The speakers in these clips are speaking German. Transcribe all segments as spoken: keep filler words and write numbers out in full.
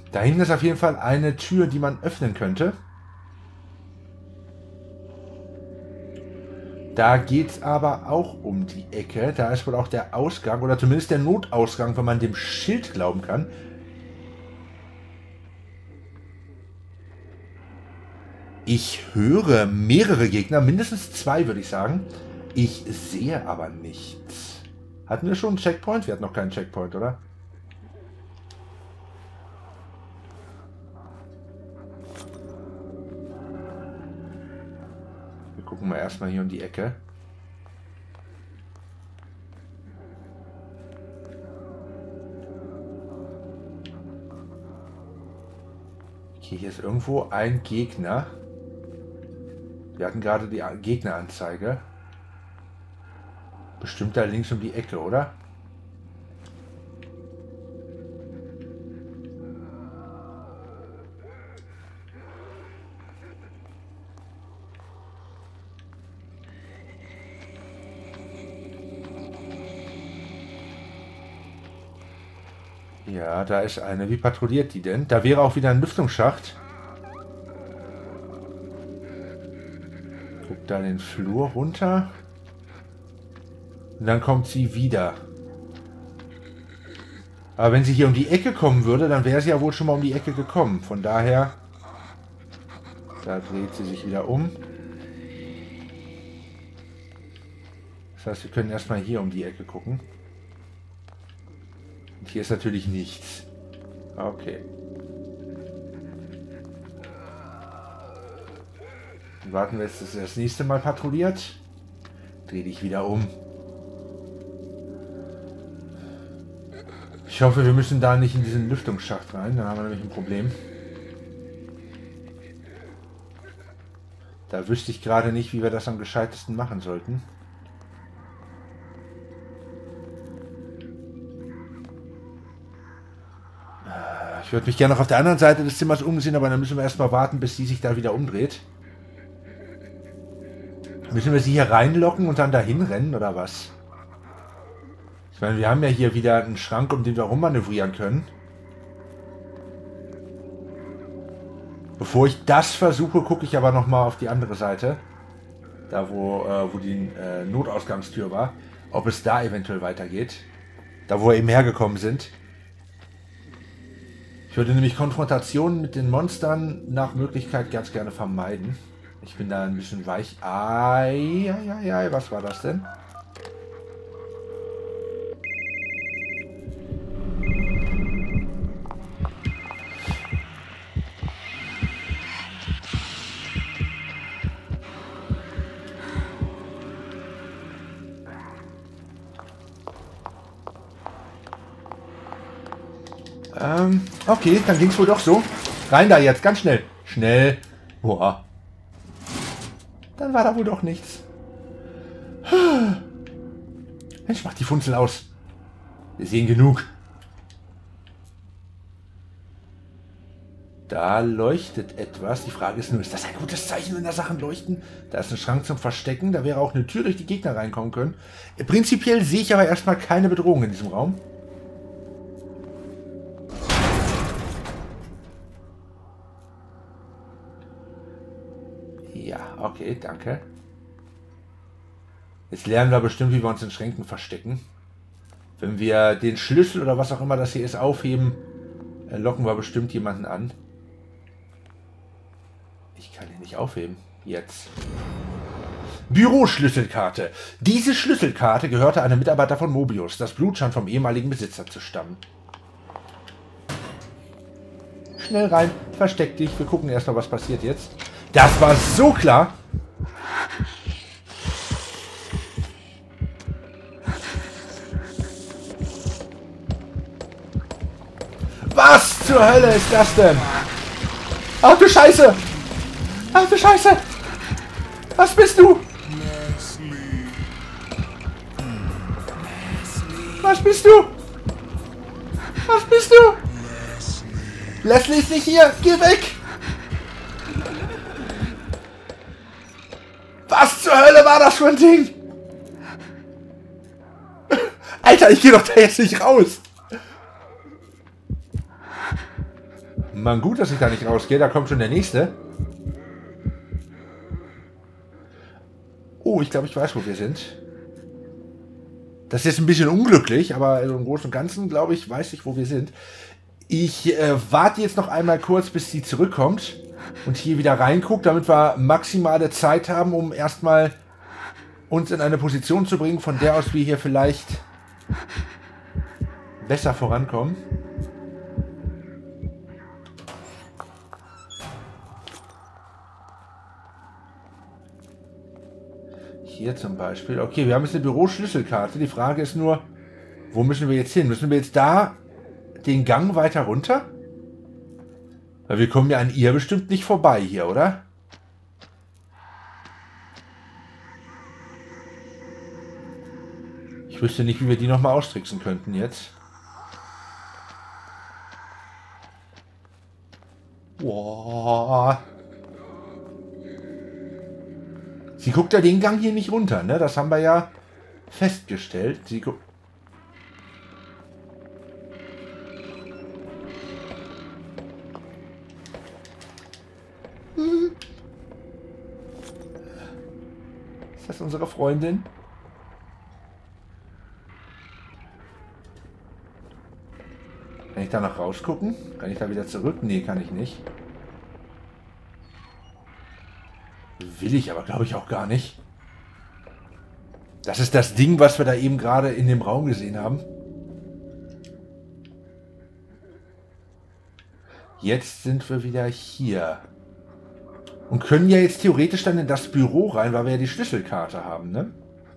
Da hinten ist auf jeden Fall eine Tür, die man öffnen könnte. Da geht es aber auch um die Ecke. Da ist wohl auch der Ausgang, oder zumindest der Notausgang, wenn man dem Schild glauben kann. Ich höre mehrere Gegner, mindestens zwei würde ich sagen. Ich sehe aber nichts. Hatten wir schon einen Checkpoint? Wir hatten noch keinen Checkpoint, oder? Wir gucken mal erstmal hier um die Ecke. Okay, hier ist irgendwo ein Gegner. Wir hatten gerade die Gegneranzeige. Bestimmt da links um die Ecke, oder? Ja, da ist eine. Wie patrouilliert die denn? Da wäre auch wieder ein Lüftungsschacht. Guckt da den Flur runter. Und dann kommt sie wieder. Aber wenn sie hier um die Ecke kommen würde, dann wäre sie ja wohl schon mal um die Ecke gekommen. Von daher... Da dreht sie sich wieder um. Das heißt, wir können erstmal hier um die Ecke gucken. Und hier ist natürlich nichts. Okay. Dann warten wir jetzt, dass er das nächste Mal patrouilliert. Dreh dich wieder um. Ich hoffe, wir müssen da nicht in diesen Lüftungsschacht rein. Dann haben wir nämlich ein Problem. Da wüsste ich gerade nicht, wie wir das am gescheitesten machen sollten. Ich würde mich gerne noch auf der anderen Seite des Zimmers umsehen, aber dann müssen wir erstmal warten, bis sie sich da wieder umdreht. Müssen wir sie hier reinlocken und dann dahin rennen, oder was? Ich meine, wir haben ja hier wieder einen Schrank, um den wir rummanövrieren können. Bevor ich das versuche, gucke ich aber nochmal auf die andere Seite. Da, wo, äh, wo die äh, Notausgangstür war. Ob es da eventuell weitergeht. Da, wo wir eben hergekommen sind. Ich würde nämlich Konfrontationen mit den Monstern nach Möglichkeit ganz gerne vermeiden. Ich bin da ein bisschen weich. Ai, ai, ai, ai, was war das denn? Ähm, okay, dann ging es wohl doch so. Rein da jetzt, ganz schnell. Schnell. Boah. Dann war da wohl doch nichts. Mensch, mach die Funzel aus. Wir sehen genug. Da leuchtet etwas. Die Frage ist nur, ist das ein gutes Zeichen, wenn da Sachen leuchten? Da ist ein Schrank zum Verstecken. Da wäre auch eine Tür, durch die Gegner reinkommen können. Prinzipiell sehe ich aber erstmal keine Bedrohung in diesem Raum. Ja, okay, danke. Jetzt lernen wir bestimmt, wie wir uns in Schränken verstecken. Wenn wir den Schlüssel oder was auch immer das hier ist aufheben, locken wir bestimmt jemanden an. Ich kann ihn nicht aufheben. Jetzt. Büroschlüsselkarte. Diese Schlüsselkarte gehörte einem Mitarbeiter von Mobius. Das Blut scheint vom ehemaligen Besitzer zu stammen. Schnell rein, versteck dich. Wir gucken erstmal, was passiert jetzt. Das war so klar. Was zur Hölle ist das denn? Ach du Scheiße! Ach du Scheiße! Was bist du? Was bist du? Was bist du? Leslie ist nicht hier! Geh weg! Was zur Hölle war das für ein Ding? Alter, ich geh doch da jetzt nicht raus. Mann, gut, dass ich da nicht rausgehe. Da kommt schon der nächste. Oh, ich glaube, ich weiß, wo wir sind. Das ist jetzt ein bisschen unglücklich, aber im Großen und Ganzen, glaube ich, weiß ich, wo wir sind. Ich äh, warte jetzt noch einmal kurz, bis sie zurückkommt und hier wieder reinguckt, damit wir maximale Zeit haben, um erstmal uns in eine Position zu bringen, von der aus wir hier vielleicht besser vorankommen. Hier zum Beispiel. Okay, wir haben jetzt eine Büroschlüsselkarte. Die Frage ist nur, wo müssen wir jetzt hin? Müssen wir jetzt da den Gang weiter runter? Weil wir kommen ja an ihr bestimmt nicht vorbei hier, oder? Ich wüsste nicht, wie wir die nochmal austricksen könnten jetzt. Boah. Sie guckt ja den Gang hier nicht runter, ne? Das haben wir ja festgestellt. Sie guckt. Hm. Ist das unsere Freundin? Kann ich da noch rausgucken? Kann ich da wieder zurück? Nee, kann ich nicht. Will ich aber, glaube ich, auch gar nicht. Das ist das Ding, was wir da eben gerade in dem Raum gesehen haben. Jetzt sind wir wieder hier. Und können ja jetzt theoretisch dann in das Büro rein, weil wir ja die Schlüsselkarte haben, ne?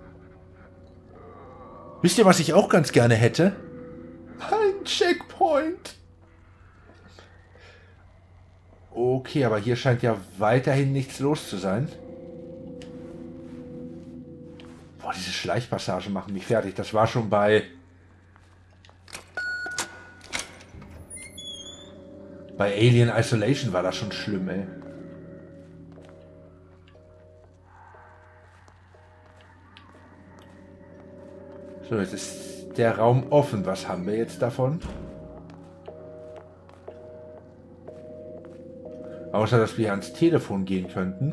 Wisst ihr, was ich auch ganz gerne hätte? Ein Checkpoint. Okay, aber hier scheint ja weiterhin nichts los zu sein. Boah, diese Schleichpassagen machen mich fertig. Das war schon bei... Bei Alien Isolation war das schon schlimm, ey. So, jetzt ist der Raum offen. Was haben wir jetzt davon? Außer, dass wir ans Telefon gehen könnten,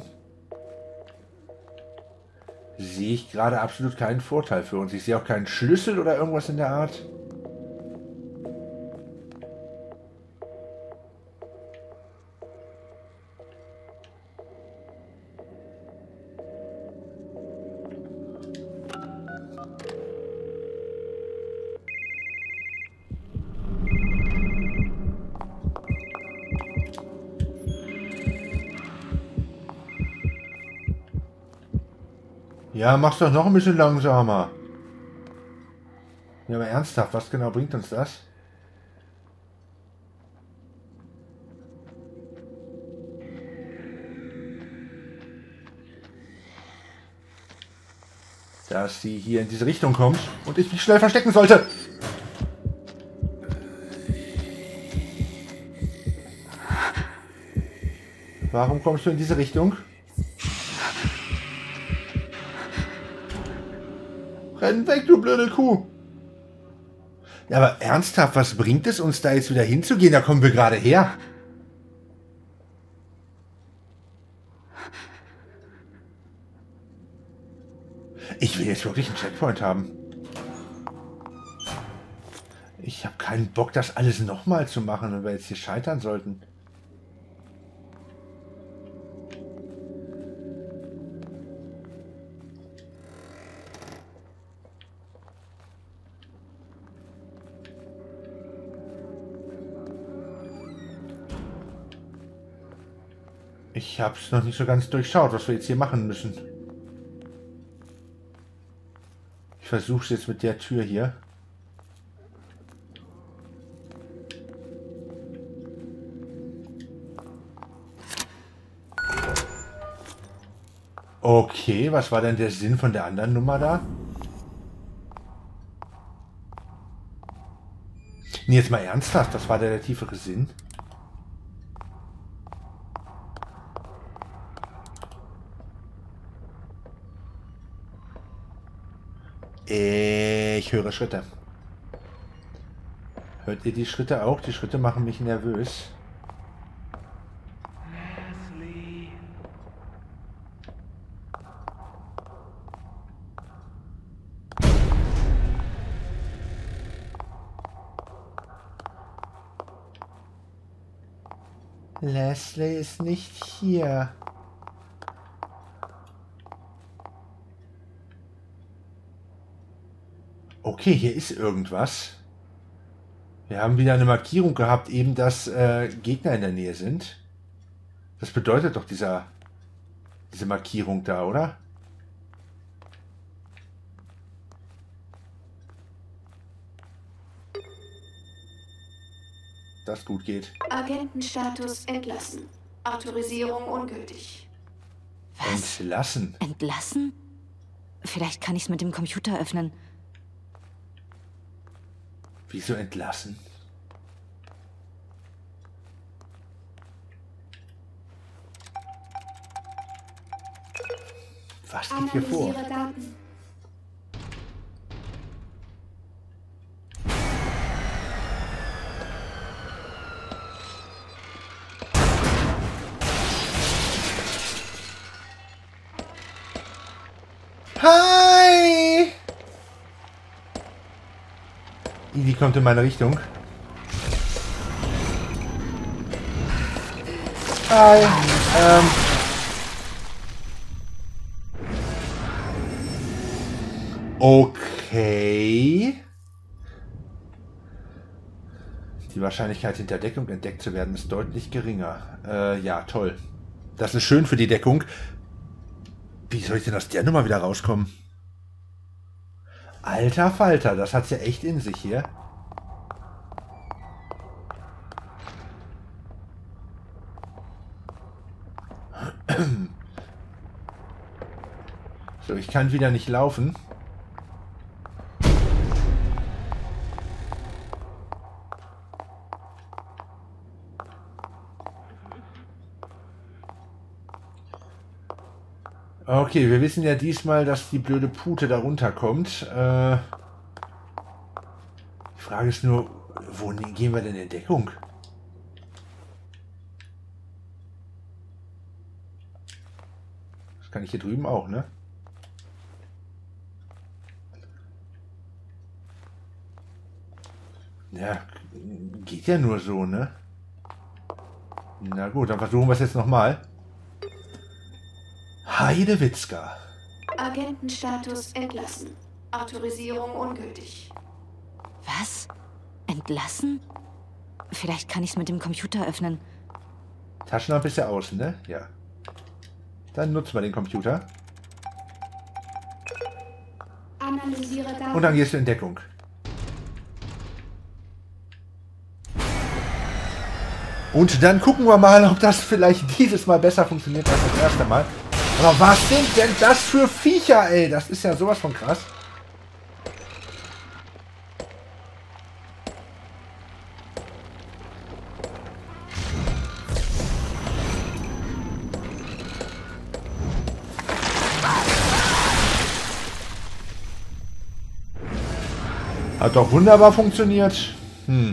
sehe ich gerade absolut keinen Vorteil für uns. Ich sehe auch keinen Schlüssel oder irgendwas in der Art. Ja, mach's doch noch ein bisschen langsamer. Ja, aber ernsthaft, was genau bringt uns das? Dass sie hier in diese Richtung kommt und ich mich schnell verstecken sollte. Warum kommst du in diese Richtung? Renn weg, du blöde Kuh. Ja, aber ernsthaft, was bringt es uns da jetzt wieder hinzugehen? Da kommen wir gerade her. Ich will jetzt wirklich einen Checkpoint haben. Ich habe keinen Bock, das alles nochmal zu machen, wenn wir jetzt hier scheitern sollten. Ich habe es noch nicht so ganz durchschaut, was wir jetzt hier machen müssen. Ich versuche es jetzt mit der Tür hier. Okay, was war denn der Sinn von der anderen Nummer da? Nee, jetzt mal ernsthaft, das war der, der tiefere Sinn. Ich höre Schritte. Hört ihr die Schritte auch? Die Schritte machen mich nervös. Leslie ist nicht hier. Okay, hier ist irgendwas. Wir haben wieder eine Markierung gehabt, eben, dass äh, Gegner in der Nähe sind. Das bedeutet doch dieser, diese Markierung da, oder? Das gut geht. Agentenstatus entlassen. Autorisierung ungültig. Was? Entlassen? Entlassen? Vielleicht kann ich es mit dem Computer öffnen. Wieso entlassen? Was geht hier vor? Analysiere Daten. Hi! Die kommt in meine Richtung. Hi. Ähm. Okay. Die Wahrscheinlichkeit, hinter Deckung entdeckt zu werden, ist deutlich geringer. Äh, ja, toll. Das ist schön für die Deckung. Wie soll ich denn aus der Nummer wieder rauskommen? Alter Falter, das hat's ja echt in sich hier. So, ich kann wieder nicht laufen. Okay, wir wissen ja diesmal, dass die blöde Pute da runterkommt. Äh, die Frage ist nur, wo gehen wir denn in Deckung? Das kann ich hier drüben auch, ne? Ja, geht ja nur so, ne? Na gut, dann versuchen wir es jetzt nochmal. Heidewitzka. Agentenstatus entlassen. Autorisierung ungültig. Was? Entlassen? Vielleicht kann ich es mit dem Computer öffnen. Taschenlampe ist ja außen, ne? Ja. Dann nutzen wir den Computer. Analysiere Daten. Und dann gehst du in Deckung. Und dann gucken wir mal, ob das vielleicht dieses Mal besser funktioniert als das erste Mal. Aber was sind denn das für Viecher, ey? Das ist ja sowas von krass. Hat doch wunderbar funktioniert. Hm.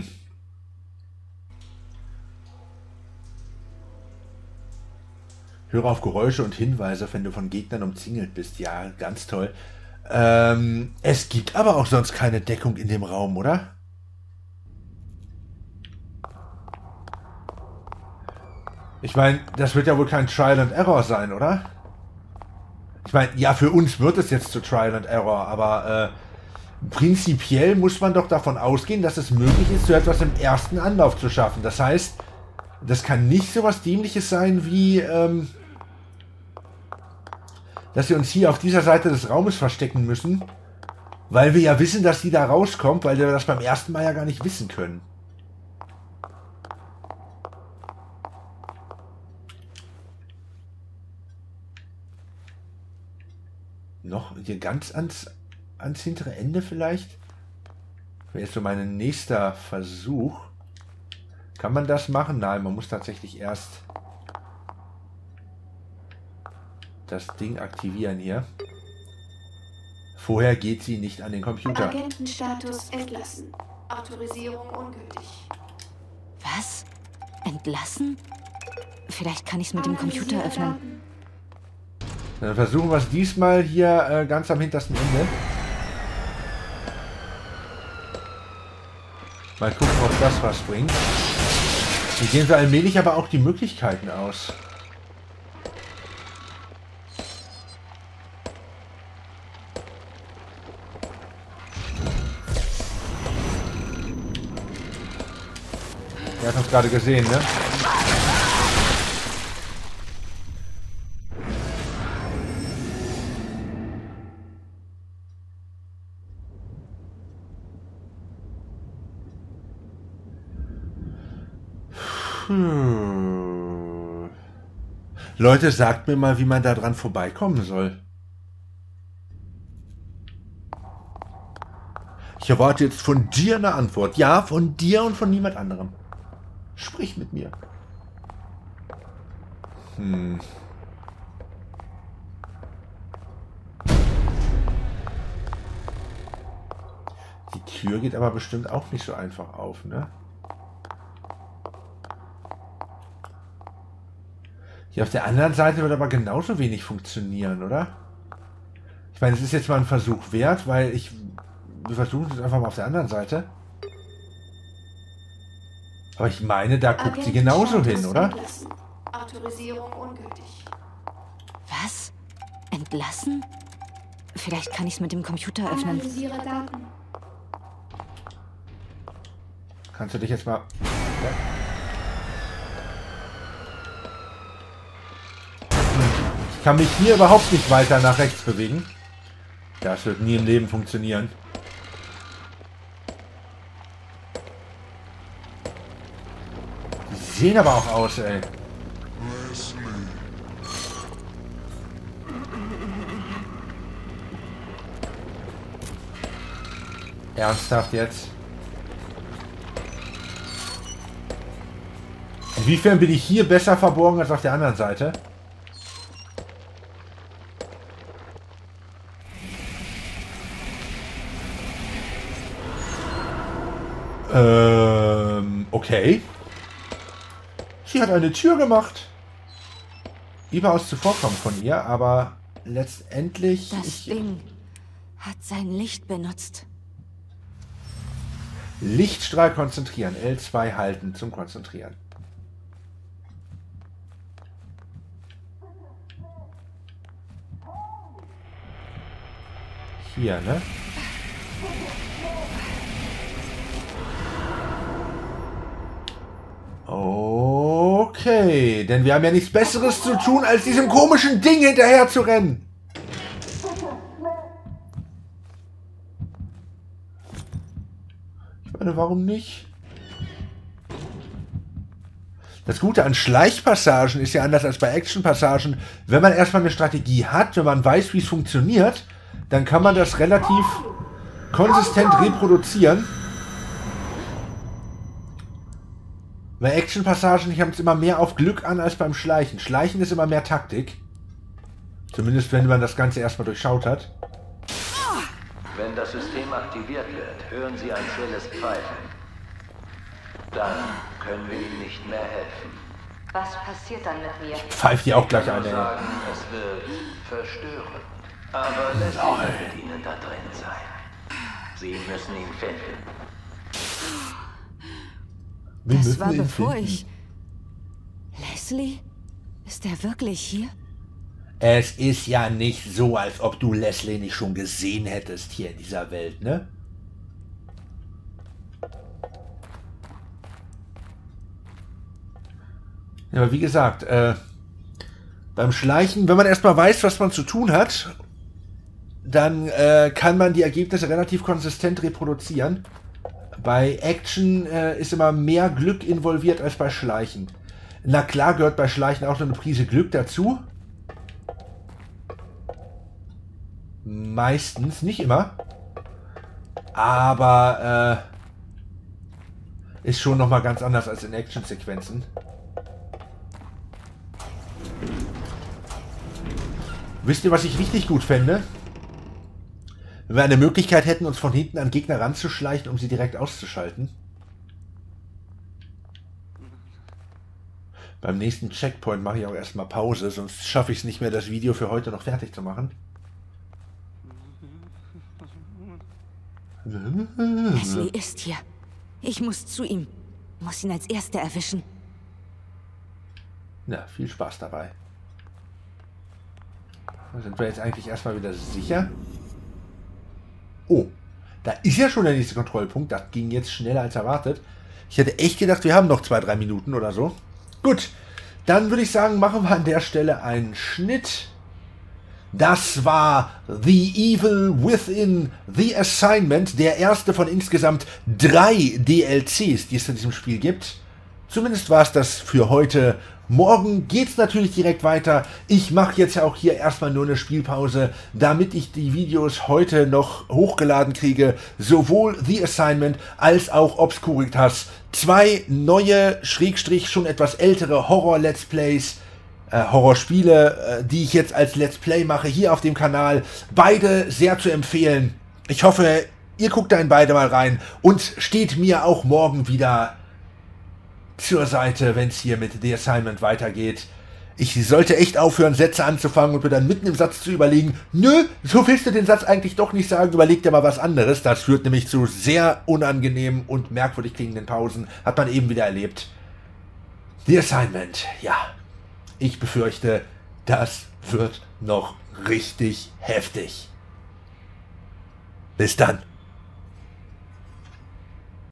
Höre auf Geräusche und Hinweise, wenn du von Gegnern umzingelt bist. Ja, ganz toll. Ähm, es gibt aber auch sonst keine Deckung in dem Raum, oder? Ich meine, das wird ja wohl kein Trial and Error sein, oder? Ich meine, ja, für uns wird es jetzt zu Trial and Error, aber äh, prinzipiell muss man doch davon ausgehen, dass es möglich ist, so etwas im ersten Anlauf zu schaffen. Das heißt, das kann nicht so was Dämliches sein wie, ähm, dass wir uns hier auf dieser Seite des Raumes verstecken müssen, weil wir ja wissen, dass die da rauskommt, weil wir das beim ersten Mal ja gar nicht wissen können. Noch hier ganz ans, ans hintere Ende vielleicht? Wäre jetzt so mein nächster Versuch. Kann man das machen? Nein, man muss tatsächlich erst das Ding aktivieren hier. Vorher geht sie nicht an den Computer. Agentenstatus entlassen. Autorisierung ungültig. Was? Entlassen? Vielleicht kann ich es mit dem Computer öffnen. Dann versuchen wir es diesmal hier äh, ganz am hintersten Ende. Mal gucken, ob das was bringt. Hier gehen so allmählich aber auch die Möglichkeiten aus. Er hat uns gerade gesehen, ne? Hm. Leute, sagt mir mal, wie man da dran vorbeikommen soll. Ich erwarte jetzt von dir eine Antwort. Ja, von dir und von niemand anderem. Sprich mit mir. Hm. Die Tür geht aber bestimmt auch nicht so einfach auf, ne? Hier auf der anderen Seite wird aber genauso wenig funktionieren, oder? Ich meine, es ist jetzt mal ein Versuch wert, weil ich... Wir versuchen es einfach mal auf der anderen Seite. Aber ich meine, da guckt sie genauso hin, oder? Entlassen. Autorisierung ungültig. Was? Entlassen? Vielleicht kann ich es mit dem Computer öffnen. Analysiere Daten. Kannst du dich jetzt mal... Ja. Ich kann mich hier überhaupt nicht weiter nach rechts bewegen. Das wird nie im Leben funktionieren. Die sehen aber auch aus, ey. Ernsthaft jetzt? Inwiefern bin ich hier besser verborgen als auf der anderen Seite? Ähm, okay. Sie hat eine Tür gemacht. Überaus zuvorkommen von ihr, aber letztendlich... Das ich, Ding hat sein Licht benutzt. Lichtstrahl konzentrieren. L zwei halten zum Konzentrieren. Hier, ne? Okay, denn wir haben ja nichts Besseres zu tun, als diesem komischen Ding hinterher zu rennen. Ich meine, warum nicht? Das Gute an Schleichpassagen ist ja anders als bei Actionpassagen. Wenn man erstmal eine Strategie hat, wenn man weiß, wie es funktioniert, dann kann man das relativ konsistent reproduzieren. Bei Action-Passagen, ich habe es immer mehr auf Glück an als beim Schleichen. Schleichen ist immer mehr Taktik. Zumindest wenn man das Ganze erstmal durchschaut hat. Wenn das System aktiviert wird, hören Sie ein schrilles Pfeifen. Dann können wir Ihnen nicht mehr helfen. Was passiert dann mit mir? Pfeift die auch gleich Ich kann eine. nur sagen, es wird verstörend. Aber Leslie wird Ihnen da drin sein. Sie müssen ihn finden. Wir Das müssen war ihn bevor finden. ich... Leslie? Ist er wirklich hier? Es ist ja nicht so, als ob du Leslie nicht schon gesehen hättest hier in dieser Welt, ne? Ja, aber wie gesagt, äh, beim Schleichen, wenn man erstmal weiß, was man zu tun hat, dann äh, kann man die Ergebnisse relativ konsistent reproduzieren. Bei Action äh, ist immer mehr Glück involviert als bei Schleichen. Na klar gehört bei Schleichen auch so eine Prise Glück dazu. Meistens, nicht immer. Aber äh, ist schon nochmal ganz anders als in Action-Sequenzen. Wisst ihr, was ich richtig gut fände? Wenn wir eine Möglichkeit hätten, uns von hinten an Gegner ranzuschleichen, um sie direkt auszuschalten. Beim nächsten Checkpoint mache ich auch erstmal Pause, sonst schaffe ich es nicht mehr, das Video für heute noch fertig zu machen. Leslie ist hier. Ich muss zu ihm. Muss ihn als Erster erwischen. Na, viel Spaß dabei. Da sind wir jetzt eigentlich erstmal wieder sicher. Oh, da ist ja schon der nächste Kontrollpunkt. Das ging jetzt schneller als erwartet. Ich hätte echt gedacht, wir haben noch zwei, drei Minuten oder so. Gut, dann würde ich sagen, machen wir an der Stelle einen Schnitt. Das war The Evil Within, The Assignment, der erste von insgesamt drei D L Cs, die es in diesem Spiel gibt. Zumindest war es das für heute. Morgen geht es natürlich direkt weiter. Ich mache jetzt ja auch hier erstmal nur eine Spielpause, damit ich die Videos heute noch hochgeladen kriege. Sowohl The Assignment als auch Obscuritas. Zwei neue, Schrägstrich schon etwas ältere Horror-Let's Plays, äh, Horrorspiele, äh, die ich jetzt als Let's Play mache, hier auf dem Kanal. Beide sehr zu empfehlen. Ich hoffe, ihr guckt da in beide mal rein und steht mir auch morgen wieder zur Seite, wenn es hier mit The Assignment weitergeht. Ich sollte echt aufhören, Sätze anzufangen und mir dann mitten im Satz zu überlegen, nö, so willst du den Satz eigentlich doch nicht sagen, überleg dir mal was anderes. Das führt nämlich zu sehr unangenehmen und merkwürdig klingenden Pausen. Hat man eben wieder erlebt. The Assignment, ja. Ich befürchte, das wird noch richtig heftig. Bis dann.